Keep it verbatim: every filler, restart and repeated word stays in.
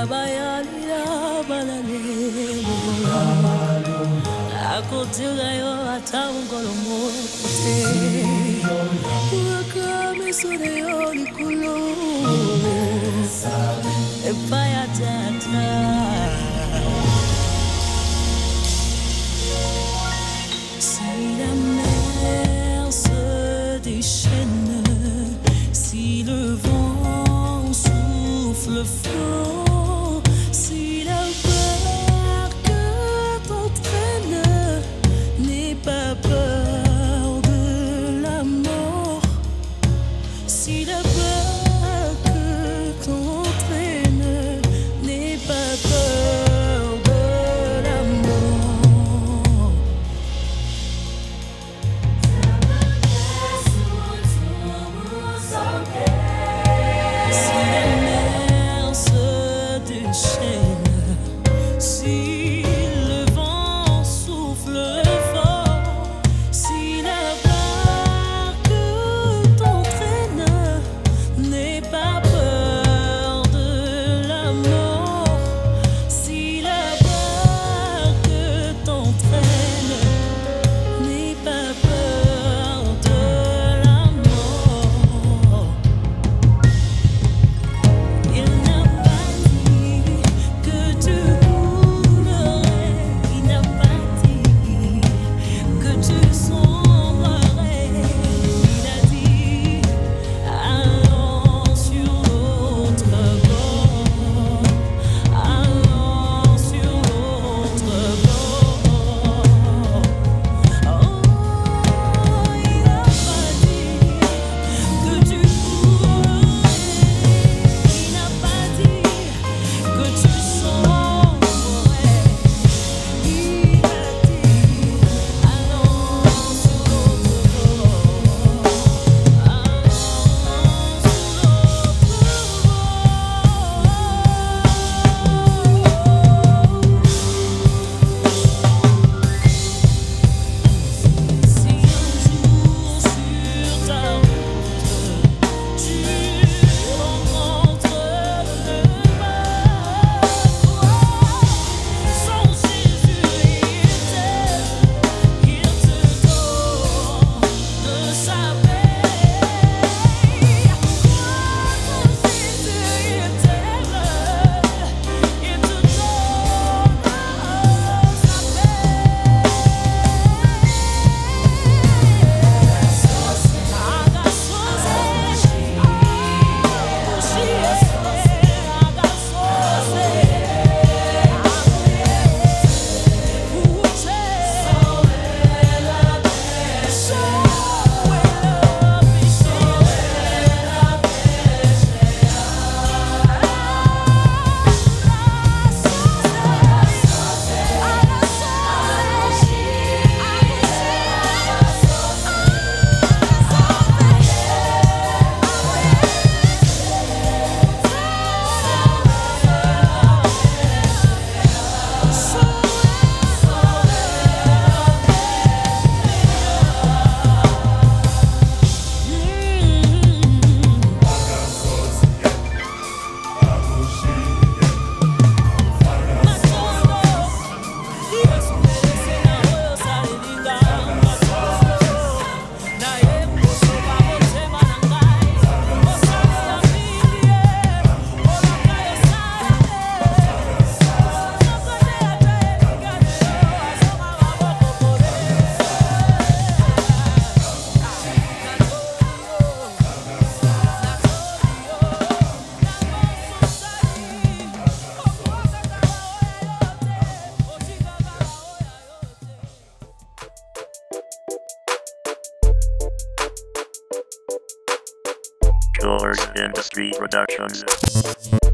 Abayalira balalelo Akotigayo atawungolomo kote Wakami sodeyo likulo Epaya tata Si la mer se déchaîne Si le vent souffle fort Si la barque t'entraîne N'aie pas peur de la mort Si la barque t'entraîne N'aie pas peur de la mort Si la mer se déchaîne Si le vent souffle fort Si la barque t'entraîne N'aie pas peur de la mort Si la barque t'entraîne N'aie pas peur de la mort Il n'a pas dit que tu coulerais Il n'a pas dit que tu sombrerais Il a dit allons sur l'autre bord Allons sur l'autre bord Oh, il n'a pas dit que tu coulerais Il n'a pas dit que tu sombrerais Il a dit allons sur l'autre bord Allons sur Si un jour sur ta route Tu rencontres le mal Sans Jésus il t'aime Il te donne sa paix Sans Jésus il t'aime Il te donne sa George Industry Productions.